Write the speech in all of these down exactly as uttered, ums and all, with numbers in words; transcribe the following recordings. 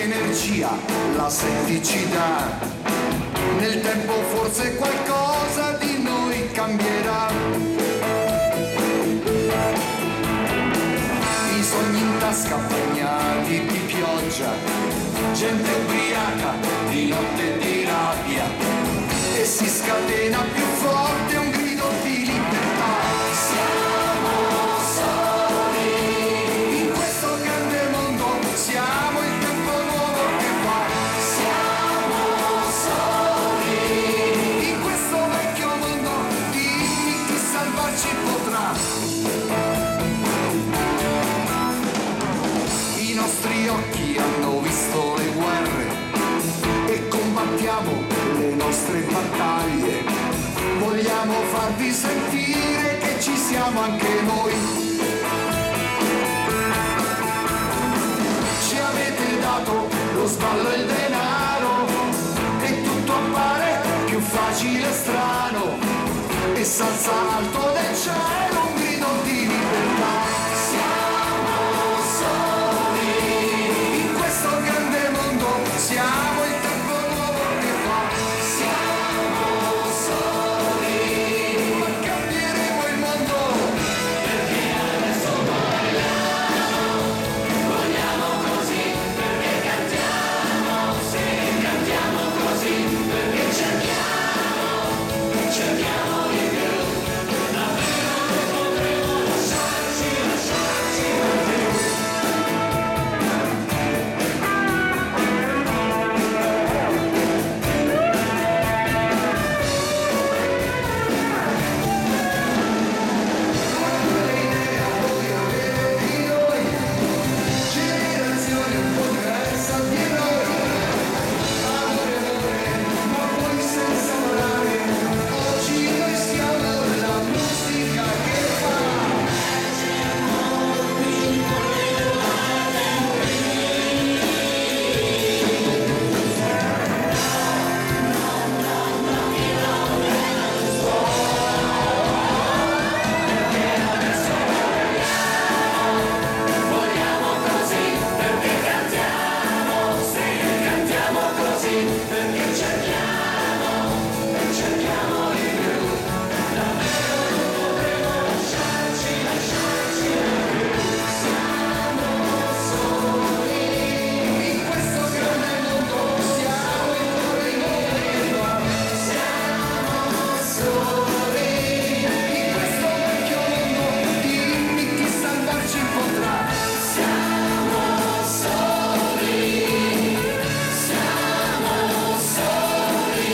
che energia la senti ci dà. Nel tempo forse qualcosa di noi cambierà. I sogni in tasca bagnati di pioggia, gente ubriaca di notte e di rabbia, e si scatena più forte un grido di libertà. Siamo soli in questo grande mondo, siamo il tempo nuovo che va. Siamo soli in questo vecchio mondo, dimmi chi salvarci potrà. I nostri occhi hanno visto le guerre e combattiamo le nostre battaglie. Vogliamo farvi sentire che ci siamo anche noi. Ci avete dato lo sballo e il denaro e tutto appare più facile e strano, e s'alza alto del cielo un grido di libertà. Siamo soli in questo grande mondo, siamo il tempo nuovo che fa. Siamo soli, ma cambieremo il mondo, perché adesso vogliamo, vogliamo così, perché cantiamo, sì, cantiamo così, perché cerchiamo, cerchiamo di più, davvero non potremo lasciarci, lasciarci più. Generazione un po' diversa di noi, amore, amore, ma poi senza parlare. Oggi noi siamo la musica che fa. Vogliamo così, perché cantiamo, sì, cantiamo così, perché cerchiamo, cerchiamo di più, davvero non potremo lasciarci, lasciarci più. Siamo soli in questo grande mondo, siamo il cuore in va. Siamo soli in questo vecchio mondo, dimmi chi salvarci potrà. Siamo soli, siamo soli,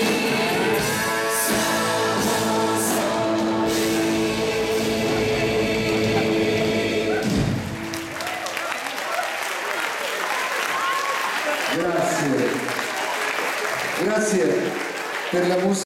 Grazie, grazie per la musica.